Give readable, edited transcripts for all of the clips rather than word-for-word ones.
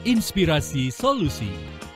Inspirasi Solusi.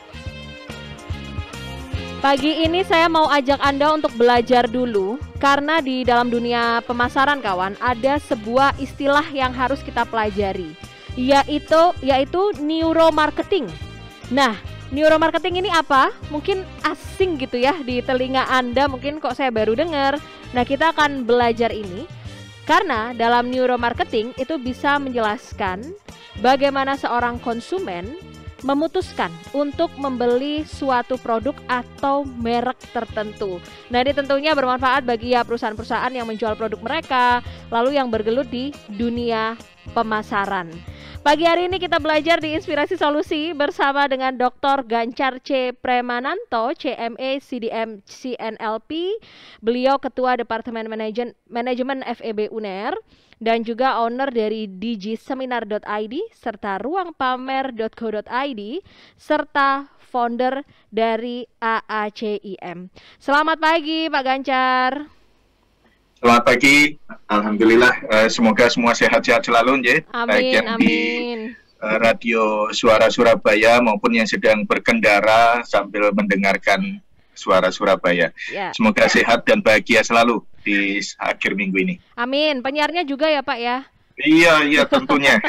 Pagi ini saya mau ajak Anda untuk belajar dulu, karena di dalam dunia pemasaran kawan, ada sebuah istilah yang harus kita pelajari, yaitu neuromarketing. Nah, neuromarketing ini apa? Mungkin asing gitu ya di telinga Anda, mungkin kok saya baru dengar. Nah, kita akan belajar ini karena dalam neuromarketing itu bisa menjelaskan bagaimana seorang konsumen memutuskan untuk membeli suatu produk atau merek tertentu. Nah, ini tentunya bermanfaat bagi perusahaan-perusahaan yang menjual produk mereka, lalu yang bergelut di dunia pemasaran. Pagi hari ini kita belajar di Inspirasi Solusi bersama dengan Dr. Gancar C. Premananto, CMA, CDM, CNLP. Beliau Ketua Departemen Manajemen FEB UNER dan juga owner dari digiseminar.id serta ruangpamer.co.id serta founder dari AACIM. Selamat pagi Pak Gancar. Selamat pagi, alhamdulillah, semoga semua sehat-sehat selalu, Nje. Amin, baik yang amin. Di Radio Suara Surabaya maupun yang sedang berkendara sambil mendengarkan Suara Surabaya. Ya. Semoga sehat dan bahagia selalu di akhir minggu ini. Amin. Penyiarnya juga ya Pak ya? Iya tentunya.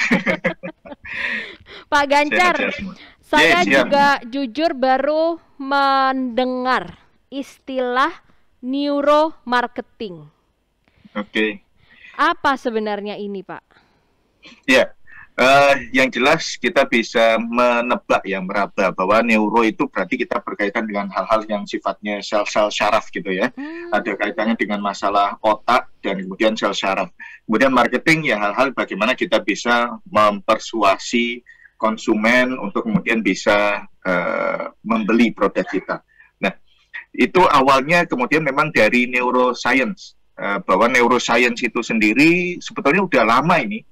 Pak Gancar, saya Yes, juga jujur baru mendengar istilah neuromarketing. Oke. Apa sebenarnya ini, Pak? Ya, yang jelas kita bisa menebak ya, meraba bahwa neuro itu berarti kita berkaitan dengan hal-hal yang sifatnya sel-sel syaraf gitu ya. Ada kaitannya dengan masalah otak dan kemudian sel syaraf. Kemudian marketing ya hal-hal bagaimana kita bisa mempersuasi konsumen untuk kemudian bisa membeli produk kita. Nah, itu awalnya kemudian memang dari neuroscience. Bahwa neuroscience itu sendiri sebetulnya udah lama ini.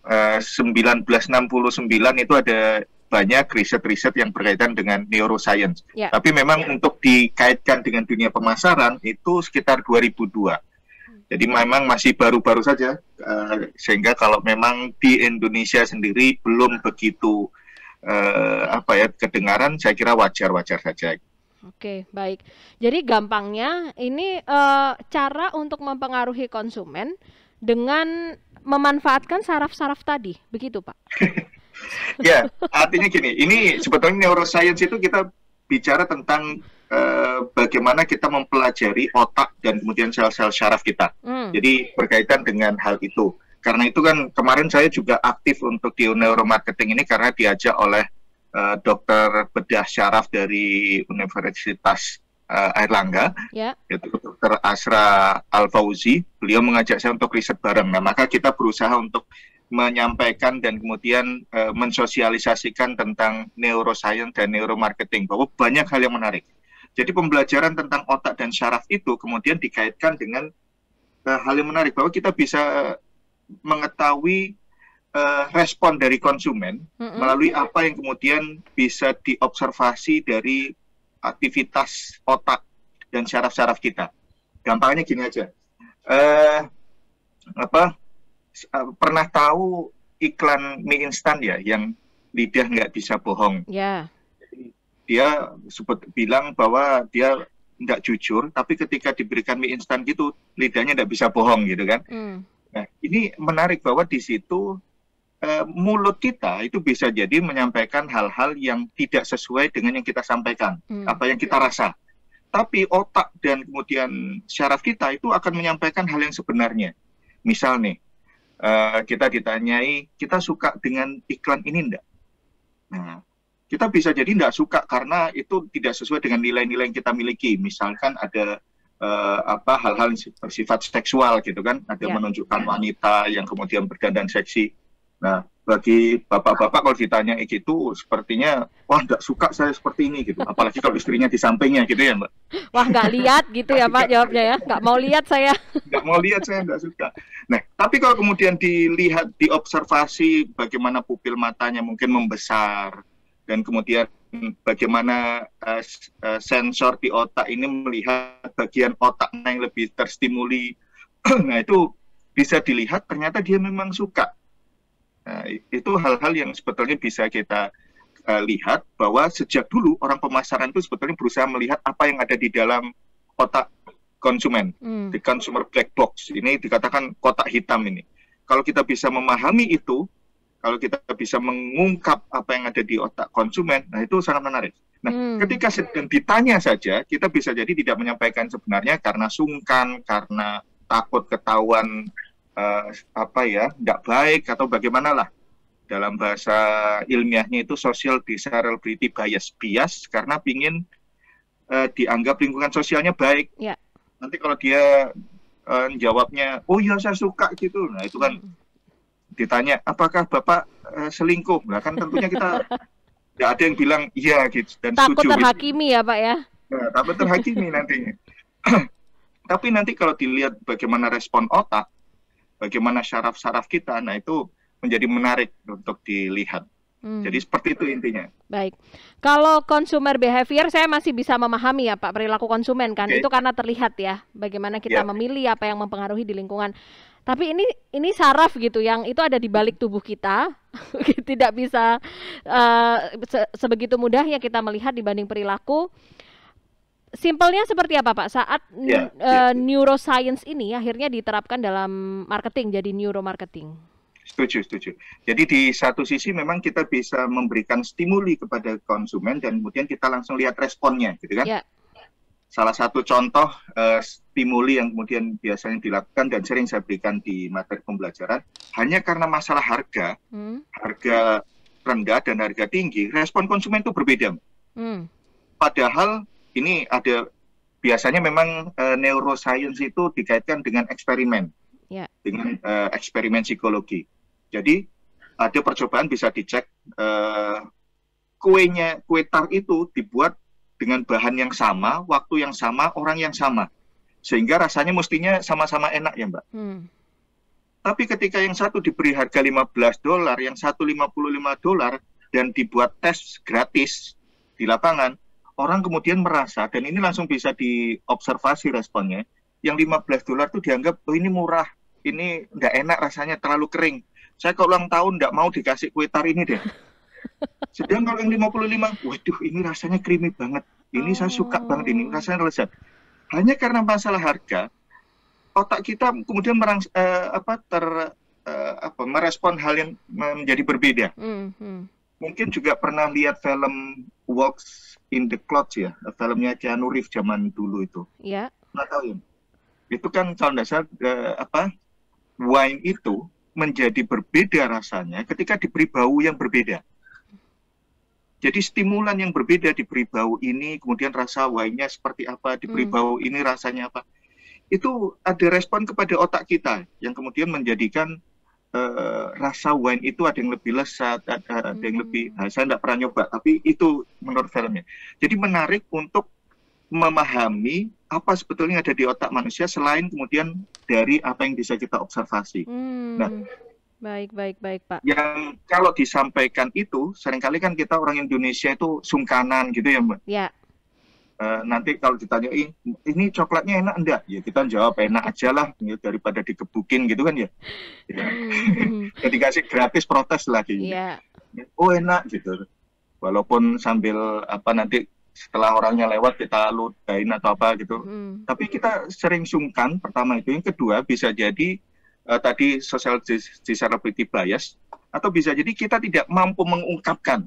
1969 itu ada banyak riset-riset yang berkaitan dengan neuroscience. Ya. Tapi memang untuk dikaitkan dengan dunia pemasaran itu sekitar 2002. Jadi memang masih baru-baru saja, sehingga kalau memang di Indonesia sendiri belum begitu kedengaran, saya kira wajar-wajar saja. Oke, baik. Jadi gampangnya ini cara untuk mempengaruhi konsumen dengan memanfaatkan saraf-saraf tadi, begitu Pak? Ya, artinya gini, ini sebetulnya neuroscience itu kita bicara tentang bagaimana kita mempelajari otak dan kemudian sel-sel syaraf kita. Jadi berkaitan dengan hal itu. Karena itu kan kemarin saya juga aktif untuk di neuromarketing ini karena diajak oleh dokter bedah syaraf dari Universitas Airlangga, yaitu Dr. Asra Al-Fauzi. Beliau mengajak saya untuk riset bareng. Nah, maka kita berusaha untuk menyampaikan dan kemudian mensosialisasikan tentang neuroscience dan neuromarketing, bahwa banyak hal yang menarik. Jadi pembelajaran tentang otak dan syaraf itu kemudian dikaitkan dengan hal yang menarik, bahwa kita bisa mengetahui respon dari konsumen melalui apa yang kemudian bisa diobservasi dari aktivitas otak dan syaraf-syaraf kita. Gampangnya gini aja, pernah tahu iklan mie instan ya, yang lidah nggak bisa bohong? Ya. Dia bilang bahwa dia nggak jujur, tapi ketika diberikan mie instan gitu, lidahnya nggak bisa bohong gitu kan? Nah, ini menarik bahwa di situ mulut kita itu bisa jadi menyampaikan hal-hal yang tidak sesuai dengan yang kita sampaikan, apa yang kita rasa. Tapi otak dan kemudian syaraf kita itu akan menyampaikan hal yang sebenarnya. Misal nih, kita ditanyai, kita suka dengan iklan ini enggak? Nah, kita bisa jadi enggak suka karena itu tidak sesuai dengan nilai-nilai yang kita miliki. Misalkan ada hal-hal bersifat seksual gitu kan, ada menunjukkan wanita yang kemudian berdandan seksi. Nah, bagi bapak-bapak kalau ditanya gitu, sepertinya, wah nggak suka saya seperti ini gitu. Apalagi kalau istrinya di sampingnya gitu ya Mbak. Wah nggak lihat gitu ya Pak jawabnya ya, nggak mau lihat saya. Nggak mau lihat, saya nggak suka. Nah, tapi kalau kemudian dilihat, diobservasi bagaimana pupil matanya mungkin membesar, dan kemudian bagaimana sensor di otak ini melihat bagian otak yang lebih terstimuli, nah itu bisa dilihat ternyata dia memang suka. Nah, itu hal-hal yang sebetulnya bisa kita lihat bahwa sejak dulu orang pemasaran itu sebetulnya berusaha melihat apa yang ada di dalam otak konsumen, di consumer black box. Ini dikatakan kotak hitam ini. Kalau kita bisa memahami itu, kalau kita bisa mengungkap apa yang ada di otak konsumen, nah itu sangat menarik. Nah, ketika sedang ditanya saja, kita bisa jadi tidak menyampaikan sebenarnya karena sungkan, karena takut ketahuan tidak baik atau bagaimana lah. Dalam bahasa ilmiahnya itu social desirability bias karena pingin dianggap lingkungan sosialnya baik. Yeah. Nanti kalau dia jawabnya, oh ya saya suka gitu, nah itu kan ditanya, apakah Bapak selingkuh? Nah kan tentunya kita tidak ada yang bilang iya gitu dan takut setuju. Terhakimi ya Pak ya? Nah, takut terhakimi nantinya. Tapi nanti kalau dilihat bagaimana respon otak, bagaimana syaraf-syaraf kita, nah itu menjadi menarik untuk dilihat. Jadi seperti itu intinya. Baik. Kalau consumer behavior saya masih bisa memahami ya Pak, perilaku konsumen kan. Itu karena terlihat ya bagaimana kita memilih apa yang mempengaruhi di lingkungan. Tapi ini saraf gitu yang itu ada di balik tubuh kita. Tidak bisa sebegitu mudahnya kita melihat dibanding perilaku. Simpelnya seperti apa Pak? Saat neuroscience ini akhirnya diterapkan dalam marketing, jadi neuromarketing. Setuju. Jadi di satu sisi memang kita bisa memberikan stimuli kepada konsumen dan kemudian kita langsung lihat responnya, gitu kan? Yeah. Salah satu contoh stimuli yang kemudian biasanya dilakukan dan sering saya berikan di materi pembelajaran, hanya karena masalah harga rendah dan harga tinggi, respon konsumen itu berbeda. Padahal ini ada biasanya memang neuroscience itu dikaitkan dengan eksperimen, dengan eksperimen psikologi. Jadi ada percobaan bisa dicek kue tar itu dibuat dengan bahan yang sama, waktu yang sama, orang yang sama, sehingga rasanya mestinya sama-sama enak ya Mbak. Tapi ketika yang satu diberi harga $15, yang satu $55 dan dibuat tes gratis di lapangan, orang kemudian merasa, dan ini langsung bisa diobservasi responnya, yang $15 itu dianggap, oh ini murah, ini nggak enak rasanya, terlalu kering. Saya kalau ulang tahun nggak mau dikasih kue tar ini deh. Sedang kalau yang 55, waduh ini rasanya creamy banget, ini saya suka banget, ini rasanya lezat. Hanya karena masalah harga, otak kita kemudian merespon hal yang menjadi berbeda. Mungkin juga pernah lihat film Walks in the Clouds ya, filmnya Keanu Reeves zaman dulu itu. Iya. Nggak tahu ya. Itu kan kalau nggak salah wine itu menjadi berbeda rasanya ketika diberi bau yang berbeda. Jadi stimulan yang berbeda diberi bau ini, kemudian rasa wine-nya seperti apa, diberi bau ini rasanya apa. Itu ada respon kepada otak kita yang kemudian menjadikan rasa wine itu ada yang lebih lezat, ada yang lebih, saya tidak pernah nyoba, tapi itu menurut filmnya. Jadi menarik untuk memahami apa sebetulnya ada di otak manusia selain kemudian dari apa yang bisa kita observasi. Nah, baik Pak. Yang kalau disampaikan itu seringkali kan kita orang Indonesia itu sungkanan gitu ya Mbak. Ya. Nanti kalau ditanya ini coklatnya enak enggak? Ya kita jawab enak aja lah ya, daripada dikebukin gitu kan ya. Jadi kasih gratis protes lagi. Iya. Oh enak gitu. Walaupun sambil nanti setelah orangnya lewat kita ludahin atau apa gitu. Tapi kita sering sungkan, pertama itu. Yang kedua bisa jadi tadi social desirability bias, atau bisa jadi kita tidak mampu mengungkapkan.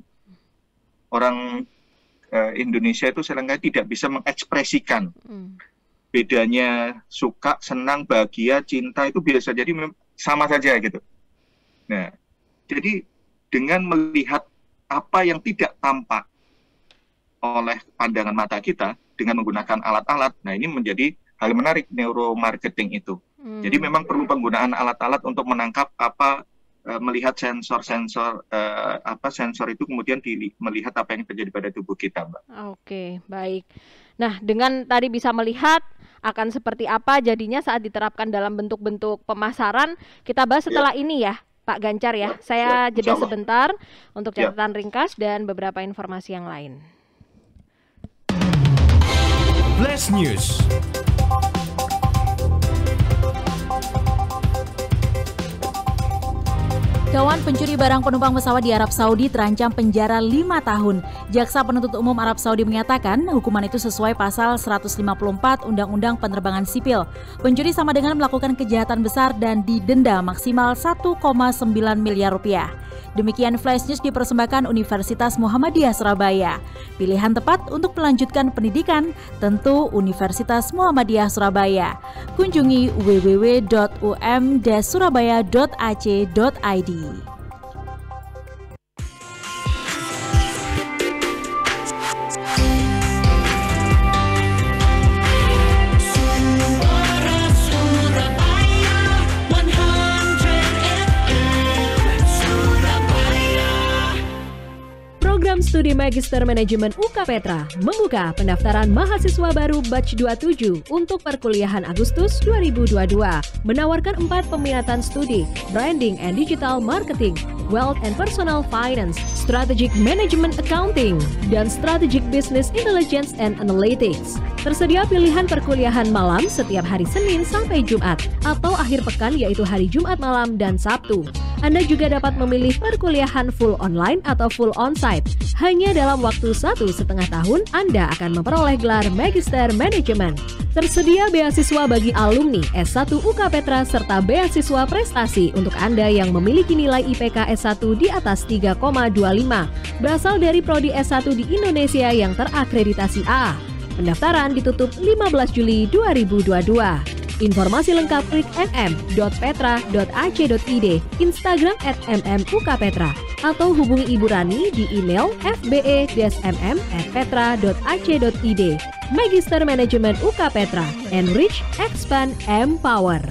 Orang Indonesia itu seringkali tidak bisa mengekspresikan bedanya suka, senang, bahagia, cinta itu biasa jadi sama saja gitu. Nah, jadi dengan melihat apa yang tidak tampak oleh pandangan mata kita dengan menggunakan alat-alat, nah ini menjadi hal menarik neuromarketing itu. Jadi memang perlu penggunaan alat-alat untuk menangkap melihat sensor itu kemudian melihat apa yang terjadi pada tubuh kita, Mbak. Oke, baik. Nah, dengan tadi bisa melihat akan seperti apa jadinya saat diterapkan dalam bentuk-bentuk pemasaran, kita bahas setelah ini ya, Pak Gancar ya. Saya jeda sebentar untuk catatan ringkas dan beberapa informasi yang lain. Flash News. Kawan, pencuri barang penumpang pesawat di Arab Saudi terancam penjara 5 tahun. Jaksa penuntut umum Arab Saudi menyatakan hukuman itu sesuai pasal 154 Undang-Undang Penerbangan Sipil. Pencuri sama dengan melakukan kejahatan besar dan didenda maksimal 1,9 miliar rupiah. Demikian Flash News dipersembahkan Universitas Muhammadiyah Surabaya. Pilihan tepat untuk melanjutkan pendidikan tentu Universitas Muhammadiyah Surabaya. Kunjungi www.um-surabaya.ac.id. Program Studi Magister Manajemen UK Petra membuka pendaftaran mahasiswa baru batch 27 untuk perkuliahan Agustus 2022. Menawarkan 4 peminatan studi, Branding and Digital Marketing, Wealth and Personal Finance, Strategic Management Accounting, dan Strategic Business Intelligence and Analytics. Tersedia pilihan perkuliahan malam setiap hari Senin sampai Jumat atau akhir pekan yaitu hari Jumat malam dan Sabtu. Anda juga dapat memilih perkuliahan full online atau full onsite. Hanya dalam waktu 1,5 tahun, Anda akan memperoleh gelar Magister Manajemen. Tersedia beasiswa bagi alumni S1 UK Petra serta beasiswa prestasi untuk Anda yang memiliki nilai IPK S1 di atas 3,25, berasal dari prodi S1 di Indonesia yang terakreditasi A. Pendaftaran ditutup 15 Juli 2022. Informasi lengkap klik mm.petra.ac.id, Instagram @mmukpetra, atau hubungi Ibu Rani di email fbe-mm@petra.ac.id. Magister Manajemen UK Petra, Enrich, Expand, Empower.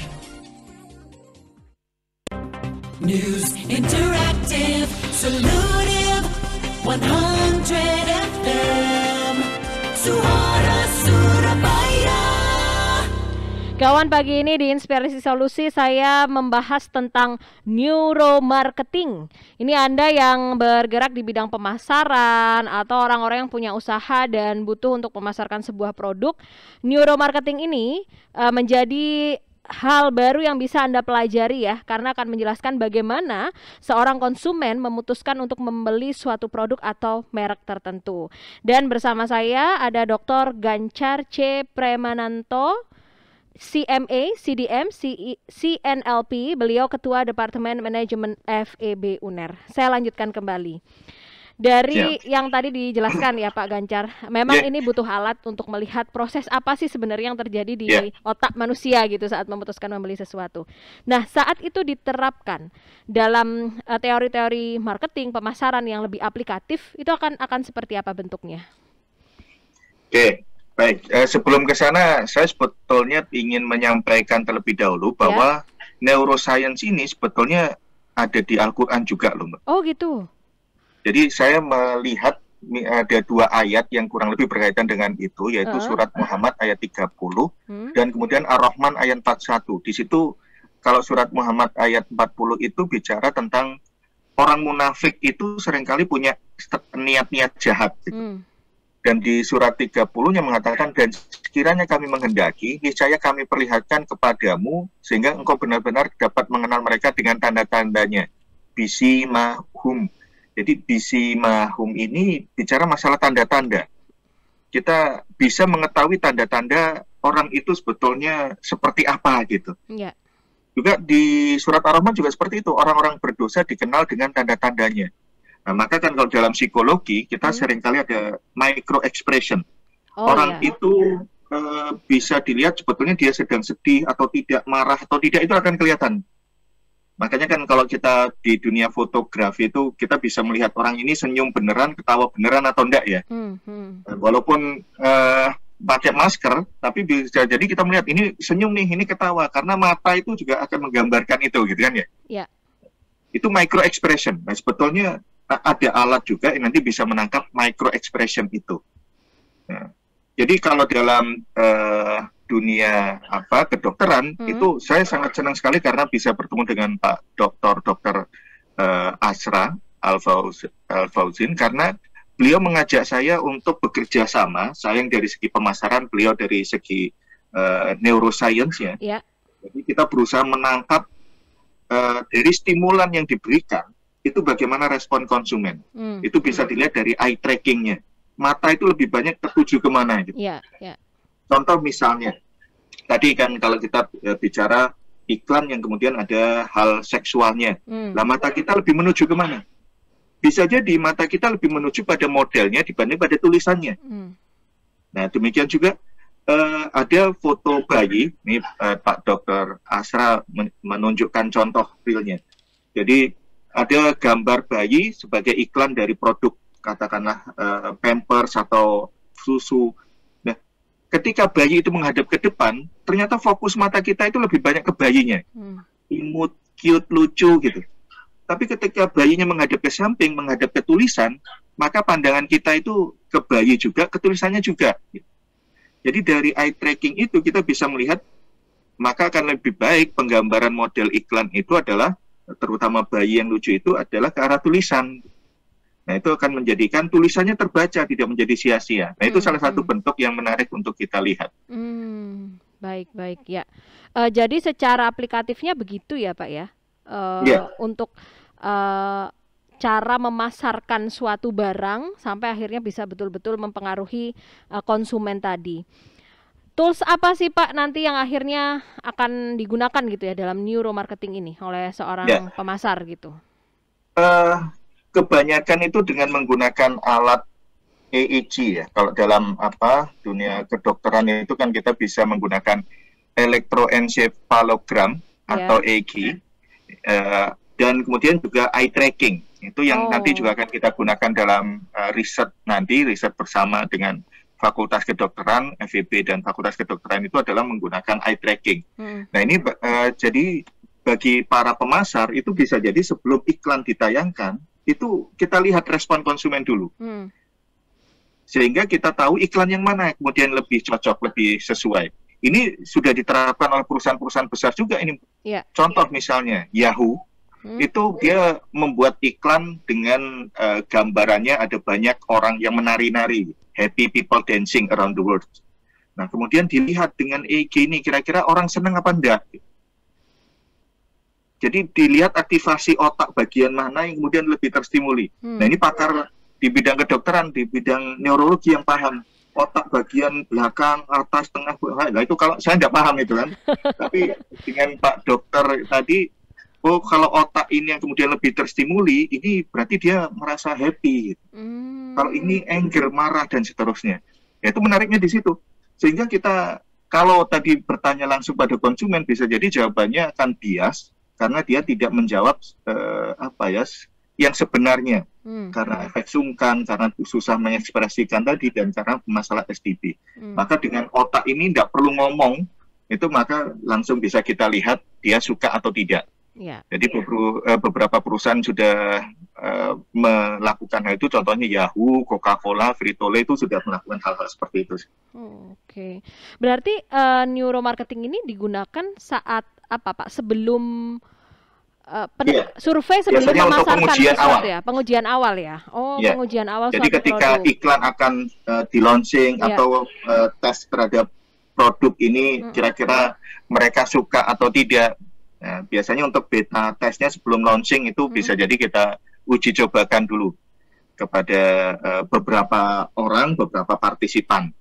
News Interactive Solutif 100 FM Suara Surabaya. Kawan, pagi ini di Inspirasi Solusi saya membahas tentang neuromarketing. Ini Anda yang bergerak di bidang pemasaran atau orang-orang yang punya usaha dan butuh untuk memasarkan sebuah produk. Neuromarketing ini menjadi hal baru yang bisa Anda pelajari ya, karena akan menjelaskan bagaimana seorang konsumen memutuskan untuk membeli suatu produk atau merek tertentu. Dan bersama saya ada Dr. Gancar C. Premananto, CMA, CDM, CNLP, beliau Ketua Departemen Manajemen FEB UNER. Saya lanjutkan kembali. Dari yang tadi dijelaskan ya Pak Gancar, memang ini butuh alat untuk melihat proses apa sih sebenarnya yang terjadi di otak manusia gitu saat memutuskan membeli sesuatu. Nah, saat itu diterapkan dalam teori-teori marketing, pemasaran yang lebih aplikatif, itu akan seperti apa bentuknya? Baik, sebelum ke sana, saya sebetulnya ingin menyampaikan terlebih dahulu bahwa neuroscience ini sebetulnya ada di Al-Quran juga loh, Mbak. Oh gitu. Jadi saya melihat ada 2 ayat yang kurang lebih berkaitan dengan itu, yaitu surat Muhammad ayat 30 dan kemudian Ar-Rahman ayat 41. Di situ kalau surat Muhammad ayat 40 itu bicara tentang orang munafik itu seringkali punya niat-niat jahat gitu. Dan di surat 30-nya mengatakan, dan sekiranya kami menghendaki, niscaya kami perlihatkan kepadamu, sehingga engkau benar-benar dapat mengenal mereka dengan tanda-tandanya. Bisimahum. Jadi bisimahum ini bicara masalah tanda-tanda. Kita bisa mengetahui tanda-tanda orang itu sebetulnya seperti apa gitu. Juga di surat Ar-Rahman juga seperti itu. Orang-orang berdosa dikenal dengan tanda-tandanya. Nah, maka kan kalau dalam psikologi kita seringkali ada micro expression. Orang itu bisa dilihat sebetulnya dia sedang sedih atau tidak, marah atau tidak, itu akan kelihatan. Makanya kan kalau kita di dunia fotografi itu kita bisa melihat orang ini senyum beneran, ketawa beneran atau enggak ya. Walaupun pakai masker, tapi bisa jadi kita melihat ini senyum nih, ini ketawa, karena mata itu juga akan menggambarkan itu gitu kan ya. Itu micro expression. Nah, sebetulnya ada alat juga yang nanti bisa menangkap micro expression itu. Nah, jadi kalau dalam dunia kedokteran itu saya sangat senang sekali karena bisa bertemu dengan Pak Dr. Asra Al-Fauzin, karena beliau mengajak saya untuk bekerja sama, saya yang dari segi pemasaran, beliau dari segi neuroscience-nya. Jadi kita berusaha menangkap dari stimulan yang diberikan, itu bagaimana respon konsumen. Itu bisa dilihat dari eye tracking-nya. Mata itu lebih banyak tertuju kemana. Gitu. Contoh misalnya, tadi kan kalau kita bicara iklan yang kemudian ada hal seksualnya, lah mata kita lebih menuju kemana? Bisa jadi mata kita lebih menuju pada modelnya dibanding pada tulisannya. Nah, demikian juga ada foto bayi, ini Pak Dr. Asra menunjukkan contoh realnya. Jadi ada gambar bayi sebagai iklan dari produk, katakanlah Pampers atau susu. Nah, ketika bayi itu menghadap ke depan, ternyata fokus mata kita itu lebih banyak ke bayinya. Imut, cute, lucu gitu. Tapi ketika bayinya menghadap ke samping, menghadap ke tulisan, maka pandangan kita itu ke bayi juga, ke tulisannya juga. Jadi dari eye tracking itu kita bisa melihat, maka akan lebih baik penggambaran model iklan itu adalah, terutama bayi yang lucu itu adalah ke arah tulisan. Nah, itu akan menjadikan tulisannya terbaca, tidak menjadi sia-sia. Nah, itu salah satu bentuk yang menarik untuk kita lihat. Baik ya. Jadi secara aplikatifnya begitu ya Pak ya? Untuk cara memasarkan suatu barang sampai akhirnya bisa betul-betul mempengaruhi konsumen tadi. Tools apa sih Pak nanti yang akhirnya akan digunakan gitu ya dalam neuromarketing ini oleh seorang pemasar gitu? Kebanyakan itu dengan menggunakan alat EEG ya. Kalau dalam dunia kedokteran itu kan kita bisa menggunakan elektroencephalogram atau EEG. Dan kemudian juga eye tracking, itu yang nanti juga akan kita gunakan dalam riset bersama dengan Fakultas Kedokteran, FEB dan Fakultas Kedokteran itu adalah menggunakan eye tracking. Nah ini jadi bagi para pemasar itu bisa jadi sebelum iklan ditayangkan, itu kita lihat respon konsumen dulu. Sehingga kita tahu iklan yang mana kemudian lebih cocok, lebih sesuai. Ini sudah diterapkan oleh perusahaan-perusahaan besar juga ini. Contoh misalnya Yahoo, itu dia membuat iklan dengan gambarannya ada banyak orang yang menari-nari, happy people dancing around the world. Nah, kemudian dilihat dengan EEG ini kira-kira orang senang apa enggak. Jadi dilihat aktivasi otak bagian mana yang kemudian lebih terstimuli. Nah, ini pakar di bidang kedokteran, di bidang neurologi yang paham. Otak bagian belakang, atas, tengah, bawah. Nah, itu kalau saya nggak paham itu kan. Tapi dengan Pak Dokter tadi, kalau otak ini yang kemudian lebih terstimuli, ini berarti dia merasa happy. Gitu. Kalau ini anger, marah, dan seterusnya. Ya, itu menariknya di situ. Sehingga kita, kalau tadi bertanya langsung pada konsumen, bisa jadi jawabannya akan bias, karena dia tidak menjawab yang sebenarnya. Karena efek sungkan, karena susah mengekspresikan tadi, dan karena masalah STD. Maka dengan otak ini tidak perlu ngomong, itu maka langsung bisa kita lihat dia suka atau tidak. Jadi beberapa perusahaan sudah melakukan hal itu, contohnya Yahoo, Coca-Cola, Frito-Lay itu sudah melakukan hal-hal seperti itu. Oke. Berarti neuromarketing ini digunakan saat apa Pak? Sebelum survei sebelum memasarkan sesuatu ya? Pengujian awal ya? Pengujian awal. Jadi ketika produk. Iklan akan di-launching atau tes terhadap produk ini kira-kira mereka suka atau tidak. Nah, biasanya untuk beta tesnya sebelum launching itu bisa jadi kita uji cobakan dulu kepada beberapa orang, beberapa partisipan.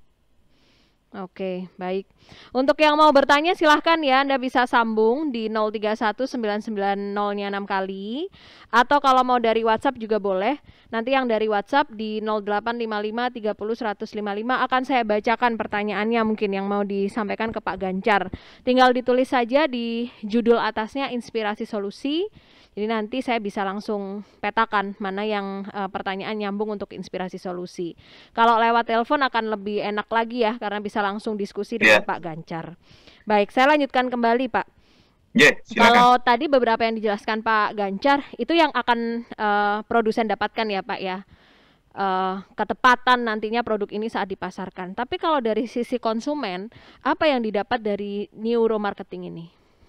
Oke, baik. Untuk yang mau bertanya silahkan ya, Anda bisa sambung di 031990-nya 6 kali. Atau kalau mau dari WhatsApp juga boleh. Nanti yang dari WhatsApp di 0855301055 akan saya bacakan pertanyaannya mungkin yang mau disampaikan ke Pak Gancar. Tinggal ditulis saja di judul atasnya Inspirasi Solusi. Jadi nanti saya bisa langsung petakan mana yang pertanyaan nyambung untuk Inspirasi Solusi. Kalau lewat telepon akan lebih enak lagi ya, karena bisa langsung diskusi dengan Pak Gancar. Baik, saya lanjutkan kembali Pak. Kalau tadi beberapa yang dijelaskan Pak Gancar, itu yang akan produsen dapatkan ya Pak ya. Ketepatan nantinya produk ini saat dipasarkan. Tapi kalau dari sisi konsumen, apa yang didapat dari neuromarketing ini?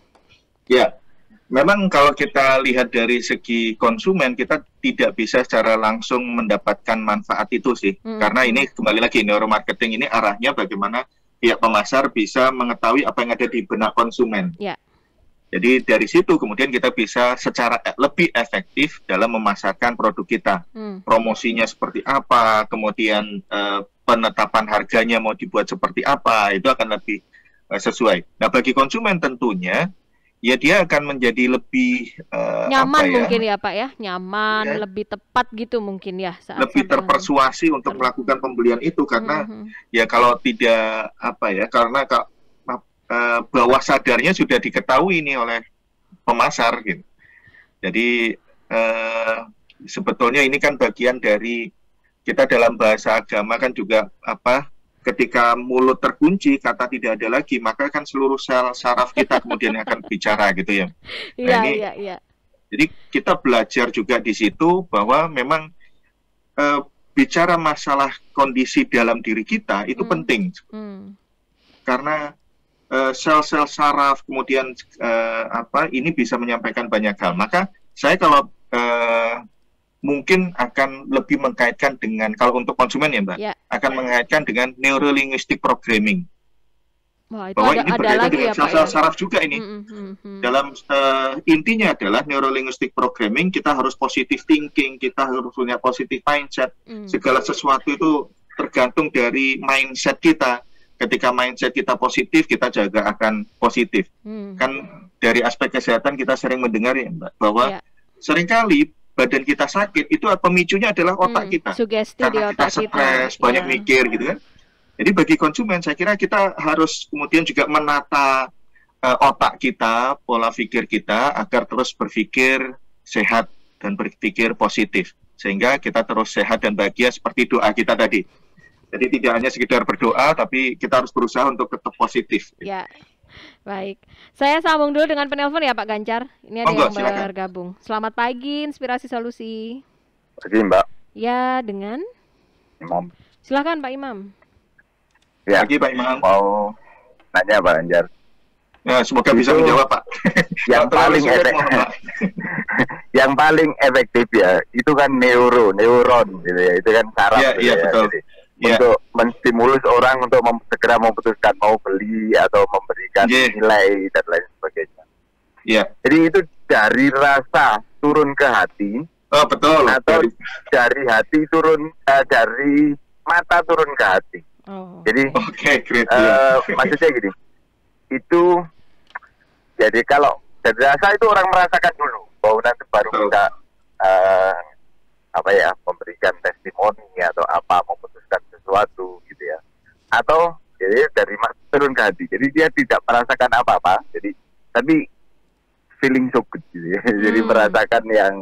Memang kalau kita lihat dari segi konsumen, kita tidak bisa secara langsung mendapatkan manfaat itu sih. Karena ini kembali lagi, neuromarketing ini arahnya bagaimana pihak pemasar bisa mengetahui apa yang ada di benak konsumen. Jadi dari situ kemudian kita bisa secara lebih efektif dalam memasarkan produk kita. Promosinya seperti apa, kemudian penetapan harganya mau dibuat seperti apa, itu akan lebih sesuai. Nah, bagi konsumen tentunya, ya dia akan menjadi lebih nyaman mungkin ya Pak ya, nyaman, lebih tepat gitu mungkin ya. Lebih terpersuasi untuk melakukan pembelian itu, karena ya kalau tidak karena bawah sadarnya sudah diketahui ini oleh pemasar gitu. Jadi sebetulnya ini kan bagian dari kita dalam bahasa agama kan juga ketika mulut terkunci, kata tidak ada lagi, maka kan seluruh sel saraf kita kemudian akan bicara gitu ya. Nah, jadi kita belajar juga di situ bahwa memang bicara masalah kondisi dalam diri kita itu penting. Karena sel-sel saraf kemudian ini bisa menyampaikan banyak hal. Maka saya kalau mungkin akan lebih mengkaitkan dengan, kalau untuk konsumen ya Mbak, akan mengaitkan dengan neurolinguistic programming. Wah, itu bahwa ini berkaitan dengan sel-sel saraf juga ini. Dalam intinya adalah neurolinguistic programming, kita harus positive thinking, kita harus punya positive mindset. Segala sesuatu itu tergantung dari mindset kita. Ketika mindset kita positif, kita juga akan positif. Kan dari aspek kesehatan kita sering mendengar ya Mbak, bahwa seringkali badan kita sakit, itu pemicunya adalah otak kita. Sugesti karena di otak kita stres, banyak mikir gitu kan. Jadi bagi konsumen, saya kira kita harus kemudian juga menata otak kita, pola pikir kita, agar terus berpikir sehat dan berpikir positif. Sehingga kita terus sehat dan bahagia seperti doa kita tadi. Jadi tidak hanya sekedar berdoa, tapi kita harus berusaha untuk tetap positif. Ya, baik. Saya sambung dulu dengan penelpon ya Pak Gancar. Ini ada yang bergabung. Selamat pagi, Inspirasi Solusi. Pagi Mbak. Ya, dengan? Imam. Silakan Pak Imam. Ya, pagi Pak Imam. Mau nanya Pak Gancar. Ya, semoga bisa menjawab Pak. Yang paling yang paling efektif ya, itu kan neuron gitu ya. Itu kan saraf. Iya, betul. Jadi, untuk menstimulus orang untuk segera memutuskan mau beli atau memberikan nilai dan lain sebagainya. Jadi itu dari rasa turun ke hati, betul. Atau dari hati turun, dari mata turun ke hati. Jadi maksudnya gini, itu jadi kalau dari rasa itu orang merasakan dulu, bahwa nanti baru bisa memberikan testimoni atau memutuskan sesuatu gitu ya, atau jadi dari turun ke hati, jadi dia tidak merasakan apa-apa, jadi tapi feeling so good gitu ya. Jadi merasakan yang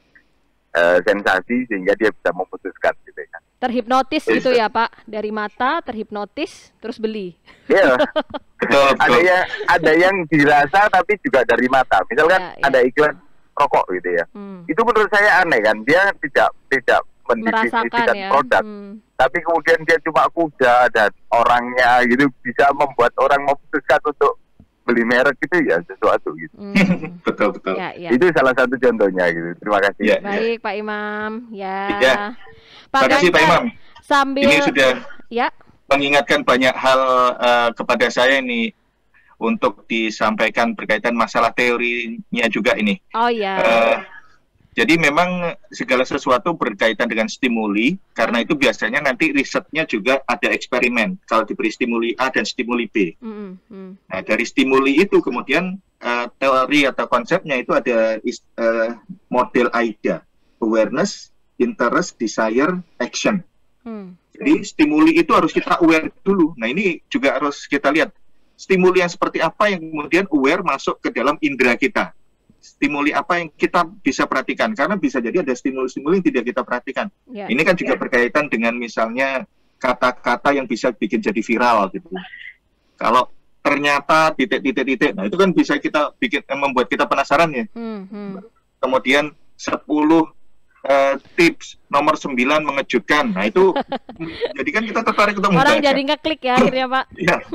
sensasi sehingga dia bisa memutuskan gitu ya. Terhipnotis gitu ya Pak, dari mata terhipnotis terus beli. Iya. Betul. Ada yang dirasa tapi juga dari mata. Misalkan ada iklan rokok gitu ya. Itu menurut saya aneh kan, dia tidak mendefinisikan produk, tapi kemudian dia cuma kuda dan orangnya gitu bisa membuat orang memutuskan untuk beli merek gitu ya, sesuatu gitu. Betul. Itu salah satu contohnya gitu. Terima kasih. Baik Pak Imam. Terima kasih Pak Imam. Sambil ini sudah mengingatkan banyak hal kepada saya ini, untuk disampaikan berkaitan masalah teorinya juga ini. Jadi memang segala sesuatu berkaitan dengan stimuli, karena itu biasanya nanti risetnya juga ada eksperimen. Kalau diberi stimuli A dan stimuli B. Nah, dari stimuli itu kemudian teori atau konsepnya itu ada model AIDA. Awareness, Interest, Desire, Action. Jadi stimuli itu harus kita aware dulu. Nah ini juga harus kita lihat. Stimuli yang seperti apa yang kemudian aware masuk ke dalam indera kita. Stimuli apa yang kita bisa perhatikan, karena bisa jadi ada stimuli-stimuli yang tidak kita perhatikan. Ini kan juga berkaitan dengan misalnya kata-kata yang bisa bikin jadi viral gitu. Kalau ternyata titik-titik, nah itu kan bisa kita bikin, membuat kita penasaran ya. Kemudian 10 tips nomor 9 mengejutkan. Nah itu jadi kan kita tertarik untuk membaca. Orang jadi ngeklik ya akhirnya Pak.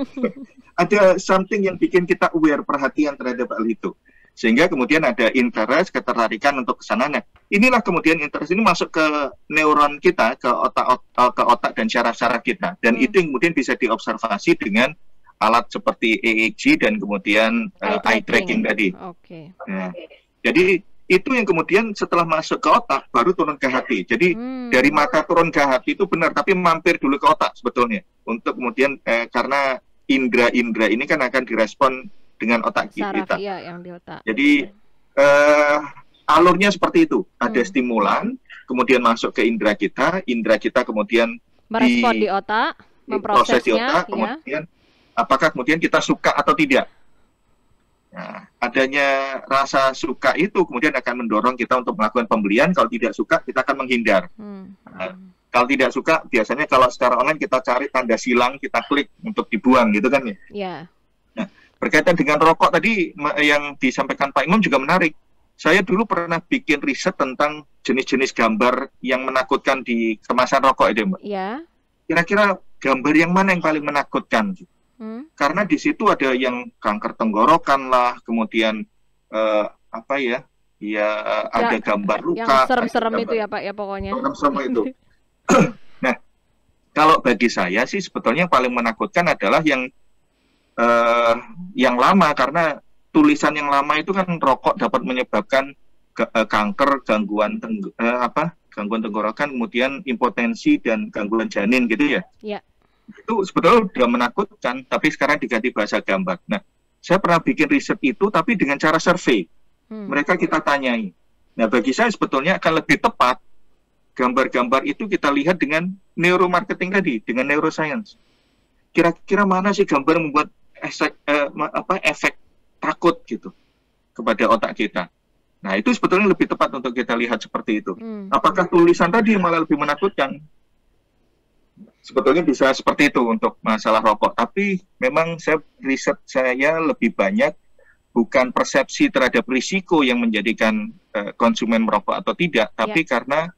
Ada something yang bikin kita aware, perhatian terhadap hal itu. Sehingga kemudian ada interest, ketertarikan untuk ke sana. Nah, inilah kemudian interest ini masuk ke neuron kita, ke otak dan syaraf-syaraf kita. Dan itu yang kemudian bisa diobservasi dengan alat seperti EEG dan kemudian eye tracking tadi. Nah, jadi itu yang kemudian setelah masuk ke otak baru turun ke hati. Jadi dari mata turun ke hati itu benar, tapi mampir dulu ke otak sebetulnya. Untuk kemudian karena indera-indera ini kan akan direspon dengan otak kita. Iya, yang di otak. Jadi alurnya seperti itu. Ada stimulan, kemudian masuk ke indera kita kemudian merespon di otak, memprosesnya, di otak, kemudian apakah kemudian kita suka atau tidak. Nah, adanya rasa suka itu kemudian akan mendorong kita untuk melakukan pembelian. Kalau tidak suka, kita akan menghindar. Nah, kalau tidak suka, biasanya kalau secara online kita cari tanda silang, kita klik untuk dibuang gitu kan ya. Yeah. Nah, berkaitan dengan rokok tadi yang disampaikan Pak Imam juga menarik. Saya dulu pernah bikin riset tentang jenis-jenis gambar yang menakutkan di kemasan rokok itu, Mbak. Yeah. Kira-kira gambar yang mana yang paling menakutkan? Karena di situ ada yang kanker tenggorokan lah, kemudian ada gambar luka. Yang serem-serem itu ya Pak ya pokoknya. Serem-serem itu. Nah, kalau bagi saya sih sebetulnya yang paling menakutkan adalah yang lama, karena tulisan yang lama itu kan rokok dapat menyebabkan kanker, gangguan tenggorokan, kemudian impotensi dan gangguan janin gitu ya. Iya. Itu sebetulnya sudah menakutkan, tapi sekarang diganti bahasa gambar. Nah, saya pernah bikin riset itu, tapi dengan cara survei. Mereka kita tanyai. Nah, bagi saya sebetulnya akan lebih tepat gambar-gambar itu kita lihat dengan neuromarketing tadi, dengan neuroscience. Kira-kira mana sih gambar yang membuat efek takut gitu kepada otak kita. Nah, itu sebetulnya lebih tepat untuk kita lihat seperti itu. Apakah tulisan tadi malah lebih menakutkan? Sebetulnya bisa seperti itu untuk masalah rokok, tapi memang riset saya lebih banyak bukan persepsi terhadap risiko yang menjadikan konsumen merokok atau tidak, tapi karena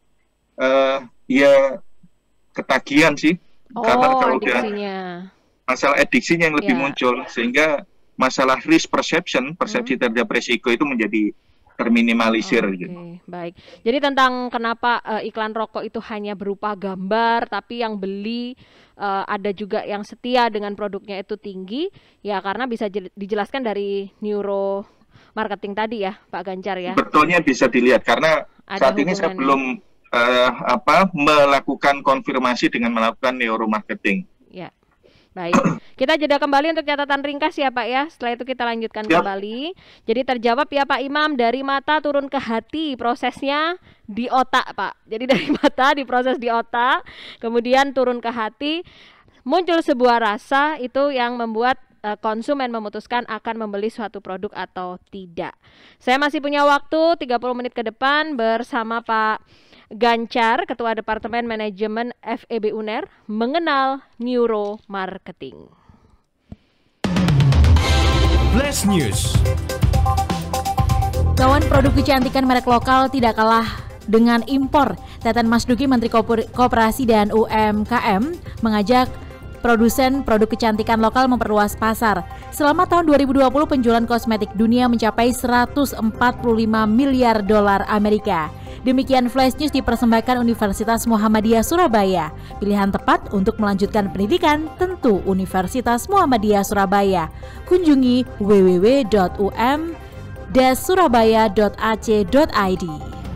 ketagihan sih. Karena kalau udah masalah adiksinya yang lebih muncul, sehingga masalah risk perception, persepsi terhadap risiko itu menjadi terminimalisir gitu. Baik. Jadi tentang kenapa iklan rokok itu hanya berupa gambar, tapi yang beli ada juga yang setia dengan produknya itu tinggi, ya karena bisa dijelaskan dari neuro marketing tadi ya, Pak Ganjar ya. Betulnya bisa dilihat karena saat ini saya belum melakukan konfirmasi dengan melakukan neuro marketing. Ya. Baik, kita jeda kembali untuk catatan ringkas ya Pak ya. Setelah itu kita lanjutkan kembali. Jadi terjawab ya Pak Imam, dari mata turun ke hati, prosesnya di otak Pak. Jadi dari mata diproses di otak, kemudian turun ke hati, muncul sebuah rasa itu yang membuat konsumen memutuskan akan membeli suatu produk atau tidak. Saya masih punya waktu 30 menit ke depan bersama Pak Gancar, Ketua Departemen Manajemen FEB UNER, mengenal neuromarketing. Flash News. Kawan, produk kecantikan merek lokal tidak kalah dengan impor. Teten Masduki, Menteri Koperasi dan UMKM, mengajak produsen produk kecantikan lokal memperluas pasar. Selama tahun 2020, penjualan kosmetik dunia mencapai 145 miliar dolar Amerika. Demikian Flash News dipersembahkan Universitas Muhammadiyah Surabaya. Pilihan tepat untuk melanjutkan pendidikan tentu Universitas Muhammadiyah Surabaya. Kunjungi www.um-surabaya.ac.id.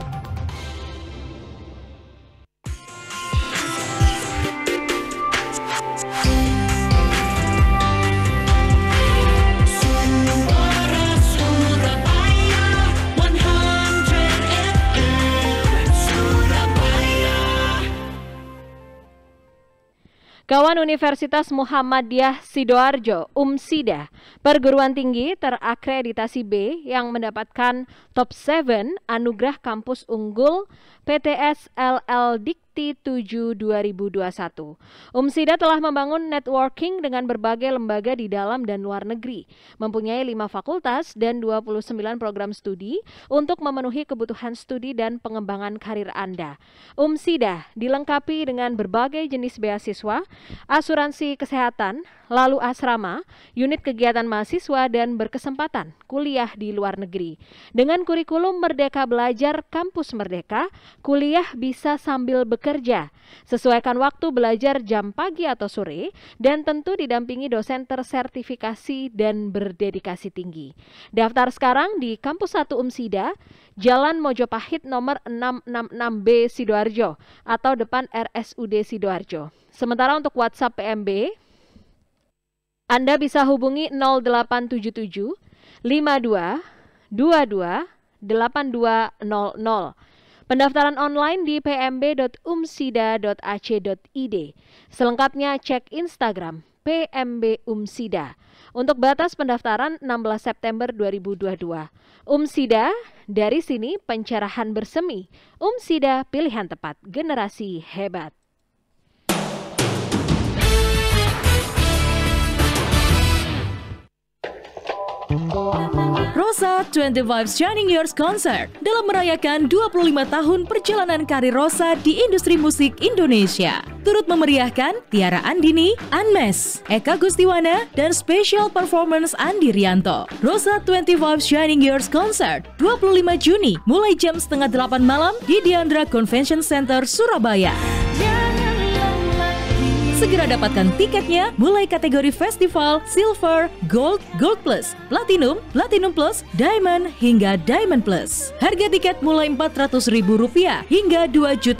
Kawan, Universitas Muhammadiyah Sidoarjo, UMSIDA, perguruan tinggi terakreditasi B yang mendapatkan top 7 Anugerah Kampus Unggul PTS LL Dikti 7 2021. UMSIDA telah membangun networking dengan berbagai lembaga di dalam dan luar negeri, mempunyai 5 fakultas dan 29 program studi untuk memenuhi kebutuhan studi dan pengembangan karir Anda. UMSIDA dilengkapi dengan berbagai jenis beasiswa, asuransi kesehatan, lalu asrama, unit kegiatan mahasiswa, dan berkesempatan kuliah di luar negeri. Dengan kurikulum Merdeka Belajar Kampus Merdeka, kuliah bisa sambil bekerja bekerja. Sesuaikan waktu belajar jam pagi atau sore dan tentu didampingi dosen tersertifikasi dan berdedikasi tinggi. Daftar sekarang di Kampus 1 UMSIDA, Jalan Mojopahit nomor 666B Sidoarjo atau depan RSUD Sidoarjo. Sementara untuk WhatsApp PMB, Anda bisa hubungi 0877 52 22 8200. Pendaftaran online di pmb.umsida.ac.id. Selengkapnya cek Instagram PMB Umsida. Untuk batas pendaftaran 16 September 2022. Umsida, dari sini pencerahan bersemi. Umsida, pilihan tepat, generasi hebat. Rosa 25 Shining Years Concert dalam merayakan 25 tahun perjalanan karir Rosa di industri musik Indonesia. Turut memeriahkan Tiara Andini, Anmes, Eka Gustiwana, dan special performance Andi Rianto. Rosa 25 Shining Years Concert 25 Juni mulai jam 7:30 malam di Diandra Convention Center, Surabaya. Segera dapatkan tiketnya mulai kategori festival, silver, gold, gold plus, platinum, platinum plus, diamond, hingga diamond plus. Harga tiket mulai Rp400.000 hingga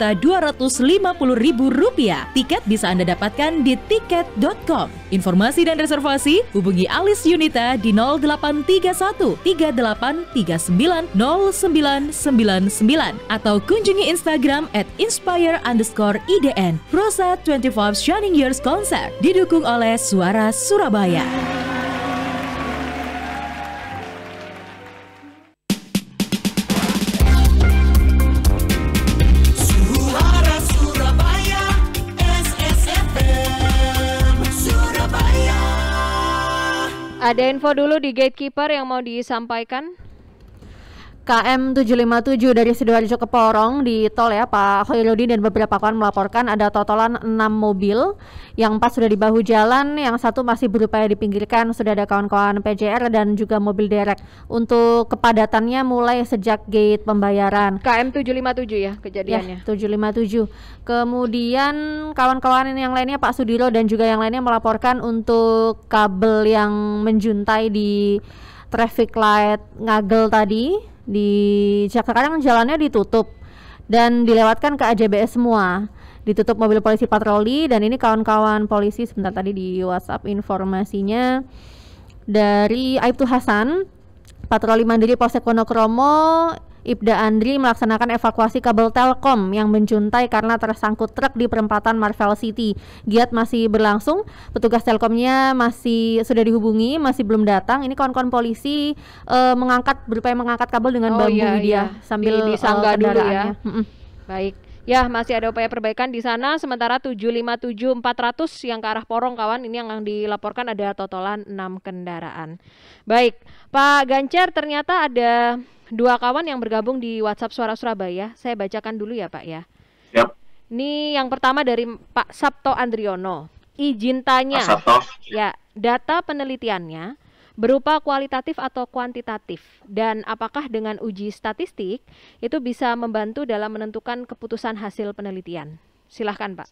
Rp2.250.000. Tiket bisa Anda dapatkan di tiket.com. Informasi dan reservasi hubungi Alis Yunita di 0831 3839 0999 atau kunjungi Instagram @inspire_idn. Rosa 25 Shining Years Concert didukung oleh Suara Surabaya. Suara Surabaya, SSFM Surabaya. Ada info dulu di gatekeeper yang mau disampaikan. KM 757 dari Sidoarjo ke Porong di tol ya Pak Khairuddin dan beberapa kawan melaporkan ada totalan 6 mobil, yang 4 sudah di bahu jalan, yang 1 masih berupaya dipinggirkan. Sudah ada kawan-kawan PJR dan juga mobil derek. Untuk kepadatannya mulai sejak gate pembayaran. KM 757 ya kejadiannya. Ya, 757. Kemudian kawan-kawan yang lainnya Pak Sudiro dan juga yang lainnya melaporkan untuk kabel yang menjuntai di traffic light Ngagel tadi di Jakarta, jalannya ditutup dan dilewatkan ke AJBS semua, ditutup mobil polisi patroli. Dan ini kawan-kawan polisi sebentar tadi di WhatsApp informasinya dari Aibtu Hasan, patroli mandiri Polsek Wonokromo, Ibda Andri melaksanakan evakuasi kabel Telkom yang menjuntai karena tersangkut truk di perempatan Marvel City. Giat masih berlangsung, petugas Telkomnya masih sudah dihubungi, masih belum datang. Ini kawan-kawan polisi berupaya mengangkat kabel dengan bambu dia sambil disangga dulu ya. Baik. Ya, masih ada upaya perbaikan di sana. Sementara 757 400 yang ke arah Porong kawan, ini yang dilaporkan ada totalan 6 kendaraan. Baik, Pak Ganjar, ternyata ada 2 kawan yang bergabung di WhatsApp Suara Surabaya. Saya bacakan dulu ya Pak ya. Yap. Ini yang pertama dari Pak Sabto Andriono. Izin tanya. Pak Sabto. Ya, data penelitiannya berupa kualitatif atau kuantitatif, dan apakah dengan uji statistik itu bisa membantu dalam menentukan keputusan hasil penelitian? Silahkan Pak.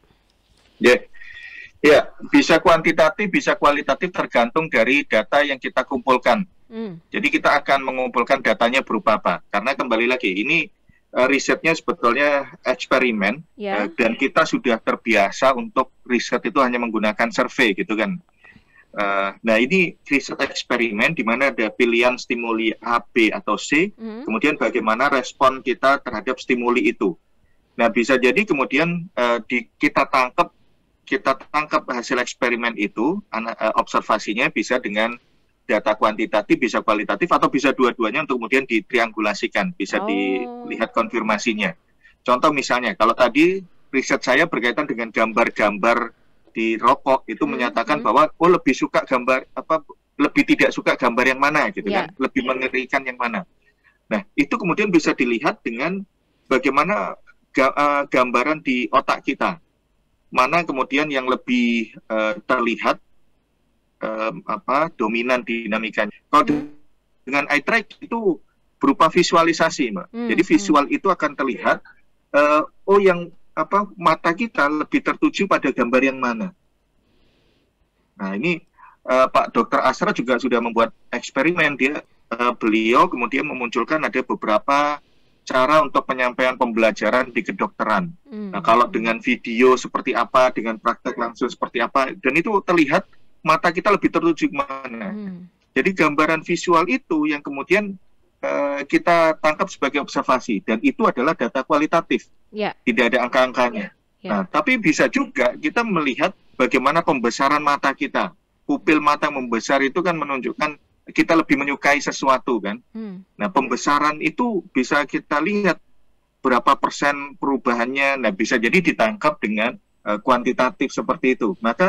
Ya, bisa kuantitatif, bisa kualitatif tergantung dari data yang kita kumpulkan. Jadi kita akan mengumpulkan datanya berupa apa? Karena kembali lagi ini risetnya sebetulnya eksperimen, dan kita sudah terbiasa untuk riset itu hanya menggunakan survei gitu kan. Nah ini riset eksperimen di mana ada pilihan stimuli A, B atau C, kemudian bagaimana respon kita terhadap stimuli itu. Nah bisa jadi kemudian kita tangkap hasil eksperimen itu, observasinya bisa dengan data kuantitatif, bisa kualitatif, atau bisa dua-duanya untuk kemudian ditriangulasikan, bisa dilihat konfirmasinya. Contoh misalnya, kalau tadi riset saya berkaitan dengan gambar-gambar di rokok, itu menyatakan bahwa lebih suka gambar lebih tidak suka gambar yang mana gitu kan, lebih mengerikan yang mana. Nah, itu kemudian bisa dilihat dengan bagaimana gambaran di otak kita. Mana kemudian yang lebih terlihat dominan dinamikanya. Kalau dengan eye track itu berupa visualisasi, Mbak. Jadi visual itu akan terlihat yang mata kita lebih tertuju pada gambar yang mana. Nah ini Pak Dr. Asra juga sudah membuat eksperimen. Beliau kemudian memunculkan ada beberapa cara untuk penyampaian pembelajaran di kedokteran. Nah kalau dengan video seperti apa, dengan praktek langsung seperti apa, dan itu terlihat mata kita lebih tertuju kemana. Jadi gambaran visual itu yang kemudian kita tangkap sebagai observasi, dan itu adalah data kualitatif, tidak ada angka-angkanya. Nah tapi bisa juga kita melihat bagaimana pembesaran mata kita. Pupil mata membesar itu kan menunjukkan kita lebih menyukai sesuatu kan. Nah pembesaran itu bisa kita lihat berapa persen perubahannya. Nah bisa jadi ditangkap dengan kuantitatif seperti itu. Maka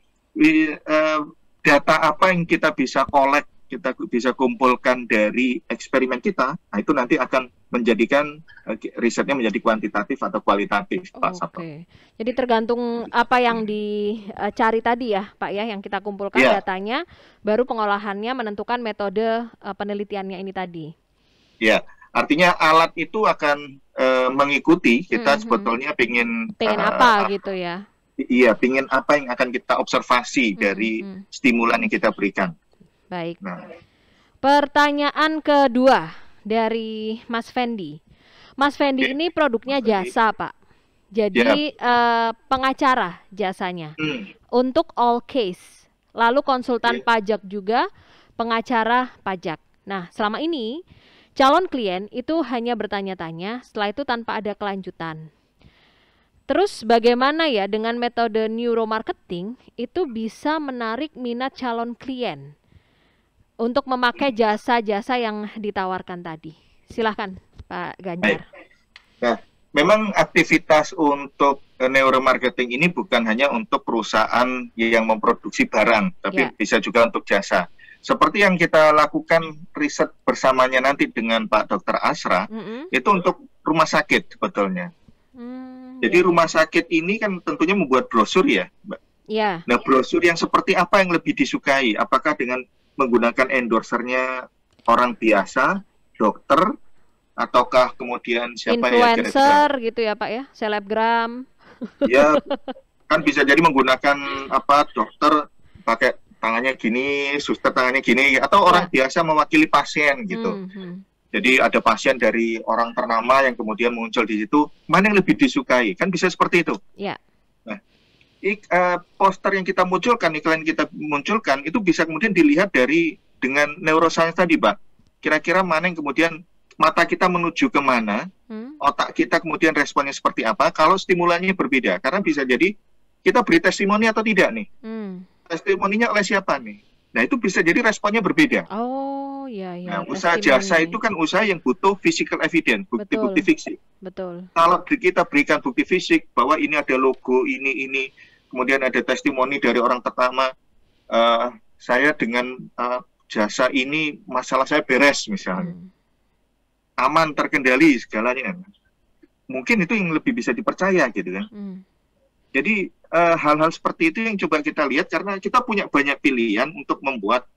data apa yang kita bisa collect, kita bisa kumpulkan dari eksperimen kita, nah itu nanti akan menjadikan risetnya menjadi kuantitatif atau kualitatif, Pak Sabto. Jadi tergantung apa yang dicari tadi ya, Pak ya, yang kita kumpulkan datanya, baru pengolahannya menentukan metode penelitiannya ini tadi. Ya, artinya alat itu akan mengikuti kita sebetulnya pengen apa gitu ya. Iya, pengen apa yang akan kita observasi dari stimulan yang kita berikan. Baik. Nah. Pertanyaan kedua dari Mas Fendi. Mas Fendi ini produknya jasa, Pak. Jadi pengacara jasanya untuk all case. Lalu konsultan pajak juga, pengacara pajak. Nah, selama ini calon klien itu hanya bertanya-tanya, setelah itu tanpa ada kelanjutan. Terus bagaimana ya dengan metode neuromarketing itu bisa menarik minat calon klien untuk memakai jasa-jasa yang ditawarkan tadi? Silahkan Pak Ganjar. Nah, memang aktivitas untuk neuromarketing ini bukan hanya untuk perusahaan yang memproduksi barang, tapi bisa juga untuk jasa. Seperti yang kita lakukan riset bersamanya nanti dengan Pak Dr. Asra, itu untuk rumah sakit sebetulnya. Jadi rumah sakit ini kan tentunya membuat brosur ya, Mbak. Nah, brosur yang seperti apa yang lebih disukai? Apakah dengan menggunakan endorsernya orang biasa, dokter, ataukah kemudian siapa influencer gitu ya Pak ya, selebgram? Ya, kan bisa jadi menggunakan dokter pakai tangannya gini, suster tangannya gini, atau orang biasa mewakili pasien gitu. Jadi ada pasien dari orang ternama yang kemudian muncul di situ, mana yang lebih disukai? Kan bisa seperti itu. Nah, poster yang kita munculkan, iklan yang kita munculkan, itu bisa kemudian dilihat dengan neuroscience tadi, Pak. Kira-kira mana yang kemudian mata kita menuju kemana, otak kita kemudian responnya seperti apa, kalau stimulannya berbeda. Karena bisa jadi kita beri testimoni atau tidak nih. Testimoninya oleh siapa nih? Nah, itu bisa jadi responnya berbeda. Oh, iya. Nah, usaha jasa itu kan usaha yang butuh physical evidence, bukti-bukti fisik. Betul. Kalau kita berikan bukti fisik bahwa ini ada logo, ini, kemudian ada testimoni dari orang pertama, saya dengan jasa ini masalah saya beres misalnya, aman, terkendali segalanya. Mungkin itu yang lebih bisa dipercaya gitu kan. Jadi hal-hal seperti itu yang coba kita lihat, karena kita punya banyak pilihan untuk membuat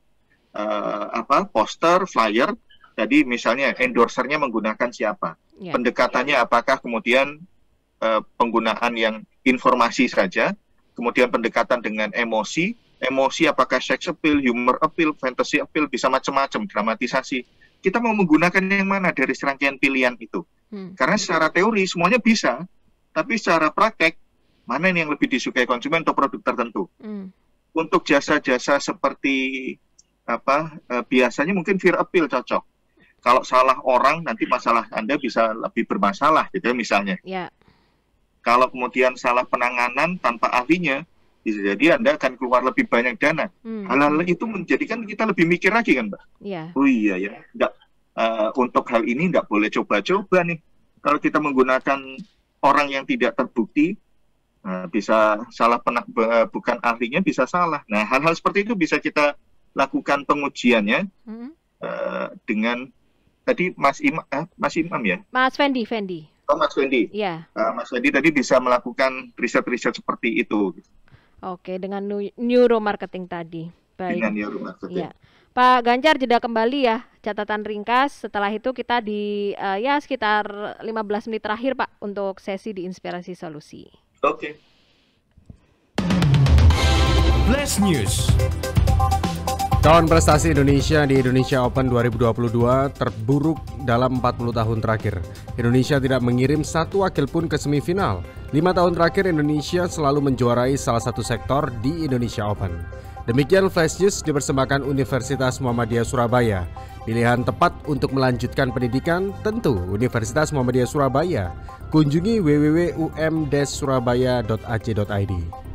poster, flyer. Tadi misalnya endorsernya menggunakan siapa, pendekatannya apakah kemudian penggunaan yang informasi saja, kemudian pendekatan dengan emosi apakah sex appeal, humor appeal, fantasy appeal, bisa macam-macam, dramatisasi. Kita mau menggunakan yang mana dari serangkaian pilihan itu? Karena secara teori semuanya bisa, tapi secara praktek mana yang lebih disukai konsumen untuk produk tertentu. Untuk jasa-jasa seperti biasanya mungkin fear appeal cocok. Kalau salah orang, nanti masalah Anda bisa lebih bermasalah gitu misalnya. Kalau kemudian salah penanganan tanpa ahlinya, bisa jadi Anda akan keluar lebih banyak dana. Hal-hal itu menjadikan kita lebih mikir lagi kan, Mbak? Oh iya ya, untuk hal ini nggak boleh coba-coba nih. Kalau kita menggunakan orang yang tidak terbukti, bisa salah bukan ahlinya, bisa salah. Nah, hal-hal seperti itu bisa kita lakukan pengujiannya dengan tadi Mas Imam ya? Mas Fendi. Oh, Mas Fendi. Iya. Mas Fendi tadi bisa melakukan riset-riset seperti itu. Oke, dengan neuromarketing tadi. Baik. Dengan neuromarketing. Pak Ganjar, jeda kembali ya. catatan ringkas. Setelah itu kita di ya sekitar 15 menit terakhir Pak untuk sesi di Inspirasi Solusi. Oke. Flash News. Tahun prestasi Indonesia di Indonesia Open 2022 terburuk dalam 40 tahun terakhir. Indonesia tidak mengirim satu wakil pun ke semifinal. 5 tahun terakhir Indonesia selalu menjuarai salah satu sektor di Indonesia Open. Demikian Flash News dipersembahkan Universitas Muhammadiyah Surabaya. Pilihan tepat untuk melanjutkan pendidikan tentu Universitas Muhammadiyah Surabaya. Kunjungi www.um-surabaya.ac.id.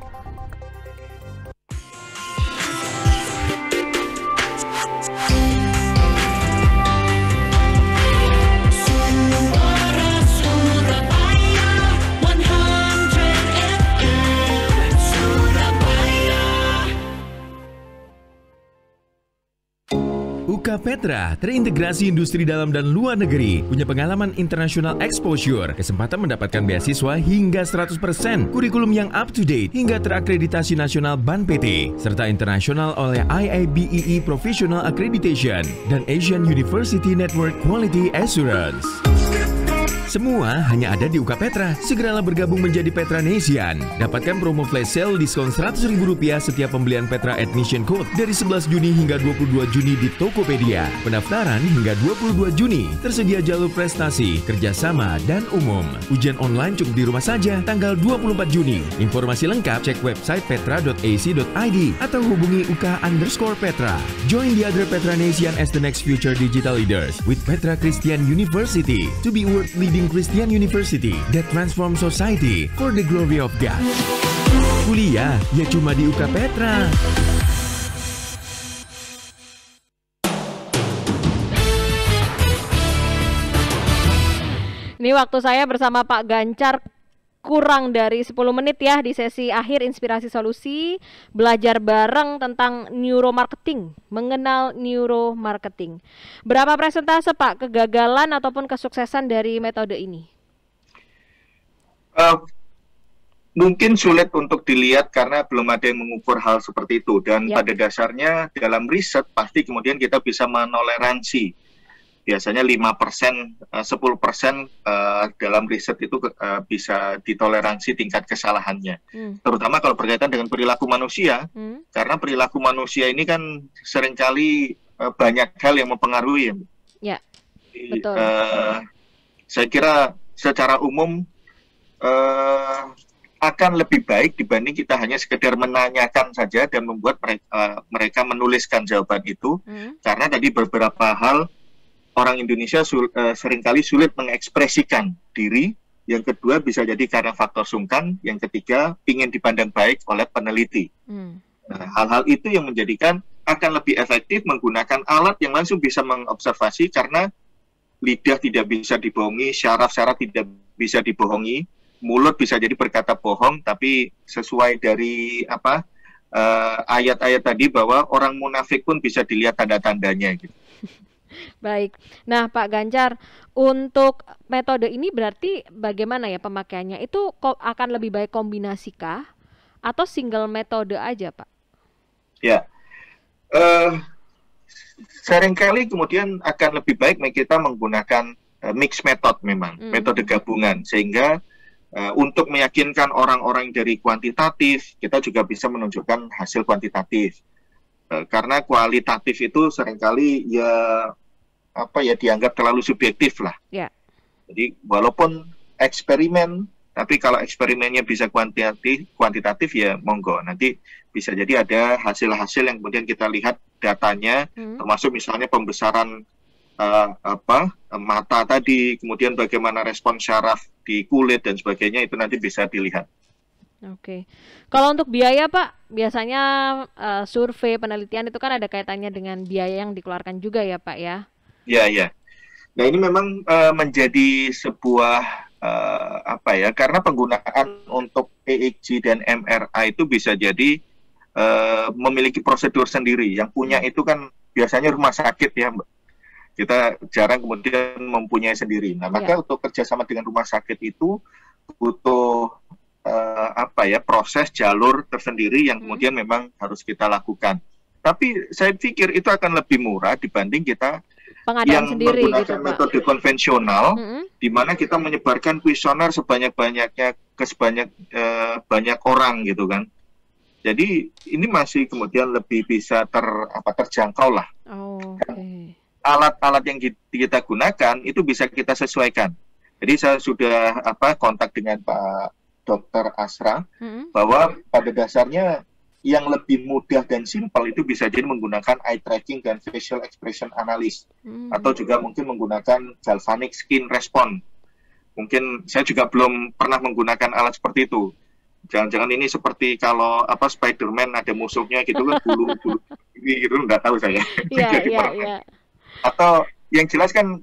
UK Petra terintegrasi industri dalam dan luar negeri, punya pengalaman international exposure, kesempatan mendapatkan beasiswa hingga 100%, kurikulum yang up to date hingga terakreditasi nasional BAN PT, serta internasional oleh IABEE Professional Accreditation dan Asian University Network Quality Assurance. Semua hanya ada di UK Petra. Segeralah bergabung menjadi Petranesian. Dapatkan promo flash sale diskon Rp100.000 setiap pembelian Petra Admission Code dari 11 Juni hingga 22 Juni di Tokopedia. Pendaftaran hingga 22 Juni. Tersedia jalur prestasi, kerjasama, dan umum. Ujian online cukup di rumah saja tanggal 24 Juni. Informasi lengkap cek website petra.ac.id atau hubungi UK_Petra. Join the other Petranesian as the next future digital leaders with Petra Christian University to be world leading Christian University that transform society for the glory of God. Kuliah ya cuma di UK Petra. Ini waktu saya bersama Pak Gancar kurang dari 10 menit ya di sesi akhir Inspirasi Solusi, belajar bareng tentang neuromarketing, mengenal neuromarketing. Berapa persentase Pak kegagalan ataupun kesuksesan dari metode ini? Mungkin sulit untuk dilihat karena belum ada yang mengukur hal seperti itu, dan pada dasarnya dalam riset pasti kemudian kita bisa menoleransi. Biasanya 5%, 10% dalam riset itu bisa ditoleransi tingkat kesalahannya. Terutama kalau berkaitan dengan perilaku manusia, karena perilaku manusia ini kan seringkali banyak hal yang mempengaruhi. Ya, betul. Saya kira secara umum akan lebih baik dibanding kita hanya sekedar menanyakan saja dan membuat mereka menuliskan jawaban itu, karena tadi beberapa hal orang Indonesia seringkali sulit mengekspresikan diri. Yang kedua bisa jadi karena faktor sungkan. Yang ketiga ingin dipandang baik oleh peneliti. Nah, hal-hal itu yang menjadikan akan lebih efektif menggunakan alat yang langsung bisa mengobservasi, karena lidah tidak bisa dibohongi, syaraf-syaraf tidak bisa dibohongi, mulut bisa jadi berkata bohong, tapi sesuai dari ayat-ayat tadi bahwa orang munafik pun bisa dilihat tanda-tandanya gitu. Baik. Nah, Pak Gancar, untuk metode ini berarti bagaimana ya pemakaiannya? Itu akan lebih baik kombinasikah atau single metode aja, Pak? Ya, seringkali kemudian akan lebih baik kita menggunakan mix method memang, metode gabungan, sehingga untuk meyakinkan orang-orang dari kuantitatif, kita juga bisa menunjukkan hasil kuantitatif. Karena kualitatif itu seringkali dianggap terlalu subjektif lah. Yeah. Jadi walaupun eksperimen, tapi kalau eksperimennya bisa kuantitatif ya monggo. Nanti bisa jadi ada hasil-hasil yang kemudian kita lihat datanya, termasuk misalnya pembesaran mata tadi, kemudian bagaimana respon syaraf di kulit dan sebagainya, itu nanti bisa dilihat. Oke. Kalau untuk biaya Pak, biasanya survei penelitian itu kan ada kaitannya dengan biaya yang dikeluarkan juga ya Pak ya? Ya. Nah ini memang menjadi sebuah karena penggunaan untuk EEG dan MRI itu bisa jadi memiliki prosedur sendiri. Yang punya itu kan biasanya rumah sakit ya Mbak. Kita jarang kemudian mempunyai sendiri. Nah maka untuk kerjasama dengan rumah sakit itu butuh proses jalur tersendiri yang kemudian memang harus kita lakukan. Tapi saya pikir itu akan lebih murah dibanding kita pengadaan yang sendiri menggunakan gitu, metode konvensional, di mana kita menyebarkan kuesioner sebanyak-banyaknya ke banyak orang gitu kan. Jadi ini masih kemudian lebih bisa terjangkau lah. Alat-alat yang kita gunakan itu bisa kita sesuaikan. Jadi saya sudah kontak dengan Pak Dr. Asra bahwa pada dasarnya yang lebih mudah dan simpel itu bisa jadi menggunakan eye tracking dan facial expression analysis, atau juga mungkin menggunakan galvanic skin response. Mungkin saya juga belum pernah menggunakan alat seperti itu. Jangan-jangan ini seperti kalau Spider-Man ada musuhnya gitu kan, bulu gitu, nggak tahu saya. Iya. Atau yang jelas kan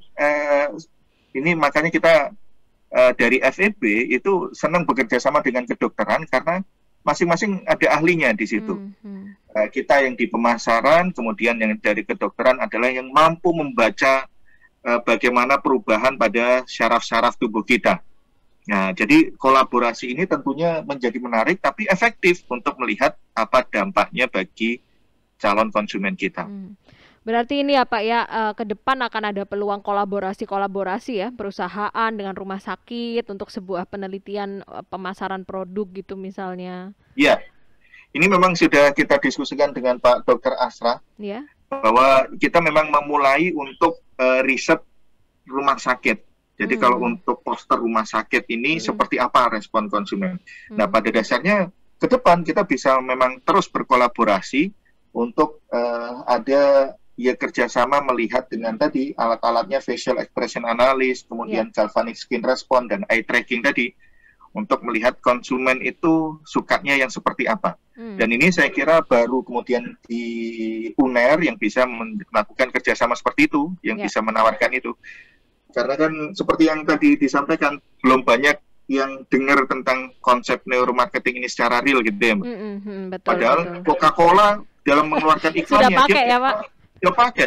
ini makanya kita dari FEB itu senang bekerja sama dengan kedokteran karena masing-masing ada ahlinya di situ. Kita yang di pemasaran, kemudian yang dari kedokteran adalah yang mampu membaca bagaimana perubahan pada syaraf-syaraf tubuh kita. Nah, jadi kolaborasi ini tentunya menjadi menarik tapi efektif untuk melihat apa dampaknya bagi calon konsumen kita. Berarti ini ya Pak ya, ke depan akan ada peluang kolaborasi ya, perusahaan dengan rumah sakit untuk sebuah penelitian pemasaran produk gitu misalnya. Iya, ini memang sudah kita diskusikan dengan Pak Dr. Asra, bahwa kita memang memulai untuk riset rumah sakit. Jadi kalau untuk poster rumah sakit ini seperti apa respon konsumen. Nah, pada dasarnya ke depan kita bisa memang terus berkolaborasi untuk ada kerjasama melihat dengan tadi alat-alatnya facial expression analysis, kemudian galvanic skin response dan eye tracking tadi untuk melihat konsumen itu sukanya yang seperti apa. Dan ini saya kira baru kemudian di UNER yang bisa melakukan kerjasama seperti itu, yang bisa menawarkan itu. Karena kan seperti yang tadi disampaikan, belum banyak yang dengar tentang konsep neuromarketing ini secara real gitu ya, Mbak. Padahal Coca-Cola dalam mengeluarkan iklannya sudah pakai ya Pak? Dia pakai.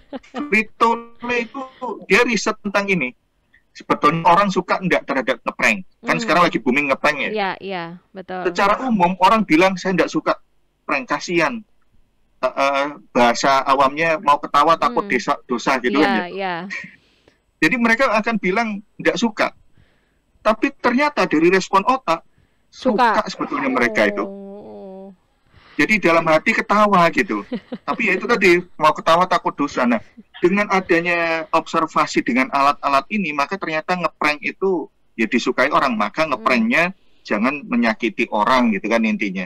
Ritone itu dia riset tentang ini. Sebetulnya orang suka enggak terhadap ngeprank. Kan sekarang lagi booming ngeprank ya. Iya, betul. Secara umum orang bilang saya enggak suka prank, kasihan. Bahasa awamnya mau ketawa takut dosa gitu kan. Iya. Jadi mereka akan bilang enggak suka. Tapi ternyata dari respon otak suka sebetulnya mereka itu. Jadi dalam hati ketawa gitu. Tapi ya itu tadi, mau ketawa takut dosa. Nah, dengan adanya observasi dengan alat-alat ini, maka ternyata ngeprank itu ya disukai orang. Maka ngepranknya jangan menyakiti orang gitu kan intinya.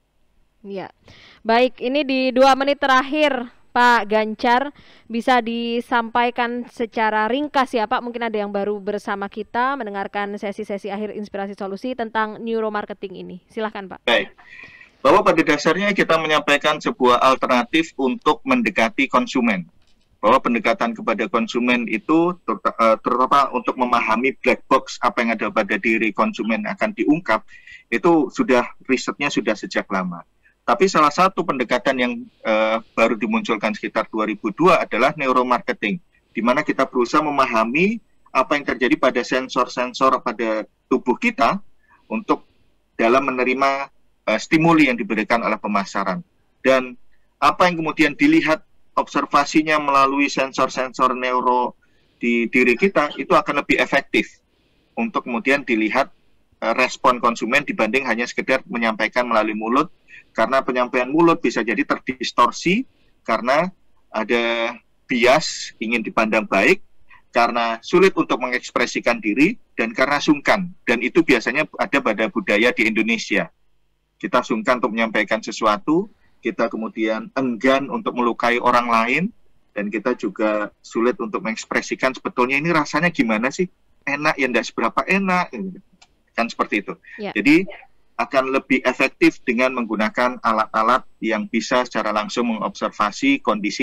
Iya. Baik, ini di 2 menit terakhir Pak Gancar, bisa disampaikan secara ringkas ya Pak, mungkin ada yang baru bersama kita mendengarkan sesi-sesi akhir Inspirasi Solusi tentang neuromarketing ini. Silahkan Pak. Baik. Bahwa pada dasarnya kita menyampaikan sebuah alternatif untuk mendekati konsumen. Bahwa pendekatan kepada konsumen itu terutama untuk memahami black box apa yang ada pada diri konsumen akan diungkap, itu risetnya sudah sejak lama. Tapi salah satu pendekatan yang baru dimunculkan sekitar 2002 adalah neuromarketing, di mana kita berusaha memahami apa yang terjadi pada sensor-sensor pada tubuh kita untuk dalam menerima stimuli yang diberikan oleh pemasaran. Dan apa yang kemudian dilihat observasinya melalui sensor-sensor neuro di diri kita itu akan lebih efektif untuk kemudian dilihat respon konsumen dibanding hanya sekedar menyampaikan melalui mulut, karena penyampaian mulut bisa jadi terdistorsi karena ada bias ingin dipandang baik, karena sulit untuk mengekspresikan diri, dan karena sungkan. Dan itu biasanya ada pada budaya di Indonesia. Kita sungkan untuk menyampaikan sesuatu, kita kemudian enggan untuk melukai orang lain, dan kita juga sulit untuk mengekspresikan sebetulnya ini rasanya gimana sih, enak ya enggak seberapa enak, kan seperti itu. Jadi akan lebih efektif dengan menggunakan alat-alat yang bisa secara langsung mengobservasi kondisi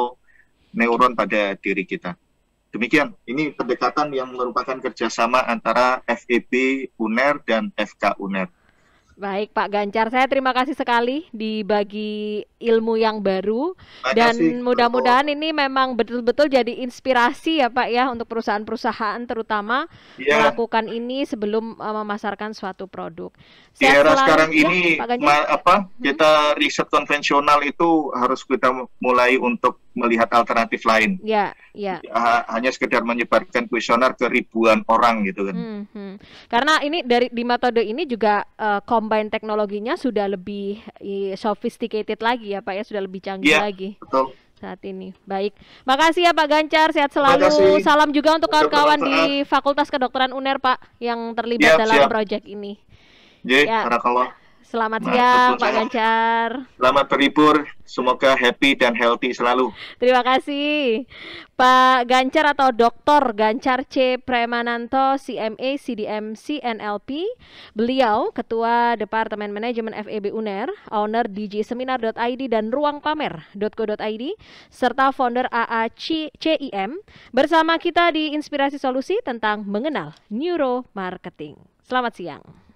neuron pada diri kita. Demikian, ini pendekatan yang merupakan kerjasama antara FEB UNER dan FK UNER. Baik Pak Gancar, saya terima kasih sekali dibagi ilmu yang baru, dan mudah-mudahan ini memang betul-betul jadi inspirasi ya Pak ya untuk perusahaan-perusahaan terutama melakukan ini sebelum memasarkan suatu produk. Di era sekarang ini kita riset konvensional itu harus kita mulai untuk melihat alternatif lain. Hanya sekedar menyebarkan kuesioner ke ribuan orang gitu kan. Karena ini di metode ini juga combine teknologinya sudah lebih sophisticated lagi ya Pak ya, sudah lebih canggih lagi. Betul. Saat ini. Baik. Makasih ya Pak Gancar, sehat selalu. Salam juga untuk kawan-kawan di Fakultas Kedokteran UNER Pak yang terlibat dalam proyek ini. Barakallah. Selamat siang Pak Gancar. Selamat berlibur, semoga happy dan healthy selalu. Terima kasih Pak Gancar atau Dr. Gancar C. Premananto, CMA, CDM, CNLP. Beliau Ketua Departemen Manajemen FEB UNER, owner djseminar.id dan ruangpamer.co.id, serta founder AACIM, bersama kita di Inspirasi Solusi tentang mengenal neuromarketing. Selamat siang.